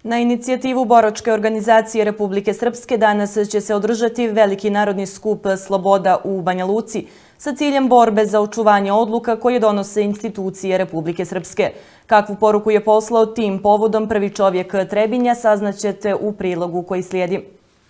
Na inicijativu Boračke organizacije Republike Srpske danas će se održati veliki narodni skup Sloboda u Banja Luci sa ciljem borbe za očuvanje odluka koje donose institucije Republike Srpske. Kakvu poruku je poslao tim povodom prvi čovjek Trebinja saznaćete u prilogu koji slijedi.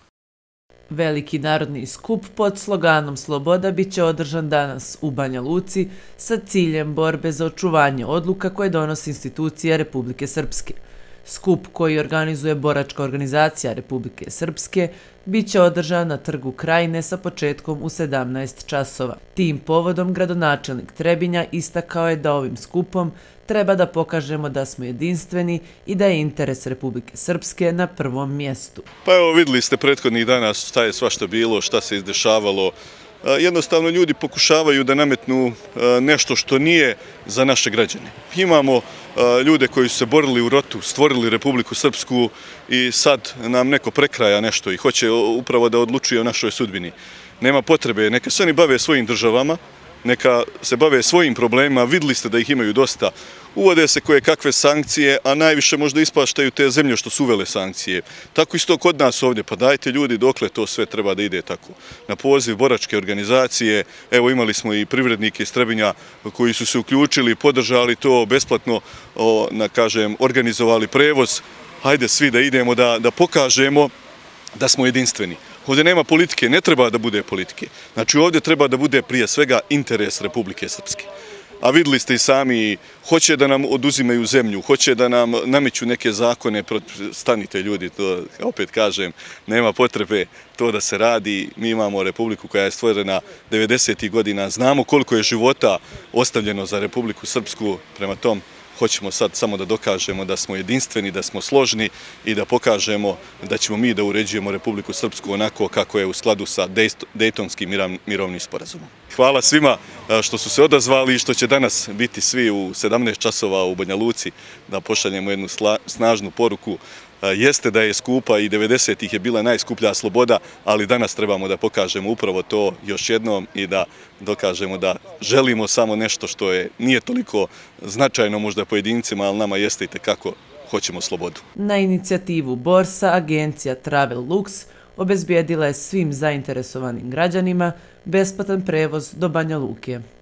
Veliki narodni skup pod sloganom Sloboda biće održan danas u Banja Luci sa ciljem borbe za očuvanje odluka koje donose institucije Republike Srpske. Skup koji organizuje Boračka organizacija Republike Srpske biće održan na Trgu Krajine sa početkom u 17 časova. Tim povodom gradonačelnik Trebinja istakao je da ovim skupom treba da pokažemo da smo jedinstveni i da je interes Republike Srpske na prvom mjestu. Pa evo, vidjeli ste prethodnih dana šta je svašta bilo, šta se izdešavalo. Jednostavno ljudi pokušavaju da nametnu nešto što nije za naše građane. Imamo ljude koji su se borili u rotu, stvorili Republiku Srpsku i sad nam neko prekraja nešto i hoće upravo da odlučuje o našoj sudbini. Nema potrebe, neka se oni bave svojim državama, neka se bave svojim problemima, vidjeli ste da ih imaju dosta. Uvode se koje kakve sankcije, a najviše možda ispaštaju te zemlje što su uvele sankcije. Tako isto kod nas ovdje, pa dajte ljudi dokle to sve treba da ide tako. Na poziv Boračke organizacije, evo imali smo i privrednike iz Trebinja koji su se uključili, podržali to besplatno, organizovali prevoz. Hajde svi da idemo da pokažemo da smo jedinstveni. Ovdje nema politike, ne treba da bude politike. Znači ovdje treba da bude prije svega interes Republike Srpske. A vidjeli ste i sami, hoće da nam oduzimaju zemlju, hoće da nam nameću neke zakone, stanite ljudi, to opet kažem, nema potrebe to da se radi. Mi imamo Republiku koja je stvorena 90. godina, znamo koliko je života ostavljeno za Republiku Srpsku, prema tom hoćemo sad samo da dokažemo da smo jedinstveni, da smo složni i da pokažemo da ćemo mi da uređujemo Republiku Srpsku onako kako je u skladu sa Dejtonskim mirovnim sporazumom. Hvala svima što su se odazvali i što će danas biti svi u 17 časova u Banja Luci da pošaljemo jednu snažnu poruku. Jeste da je skupa i 90-ih je bila najskuplja sloboda, ali danas trebamo da pokažemo upravo to još jednom i da dokažemo da želimo samo nešto što nije toliko značajno možda pojedincima, ali nama jeste i tekako hoćemo slobodu. Na inicijativu Borsa agencija Travel Lux obezbijedila je svim zainteresovanim građanima besplatan prevoz do Banja Luke.